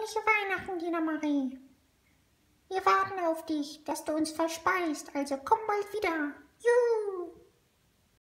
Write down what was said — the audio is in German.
fröhliche Weihnachten, Dina Marie. Wir warten auf dich, dass du uns verspeist, also komm bald wieder.